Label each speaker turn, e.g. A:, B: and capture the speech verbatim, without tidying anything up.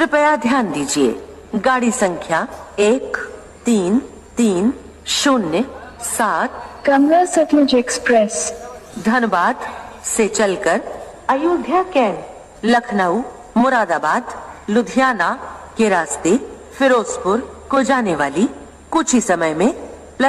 A: कृपया ध्यान दीजिए, गाड़ी संख्या एक तीन तीन शून्य सात
B: कमला सतलुज एक्सप्रेस
A: धनबाद से चलकर अयोध्या कैंट, लखनऊ, मुरादाबाद, लुधियाना के रास्ते फिरोजपुर को जाने वाली कुछ ही समय में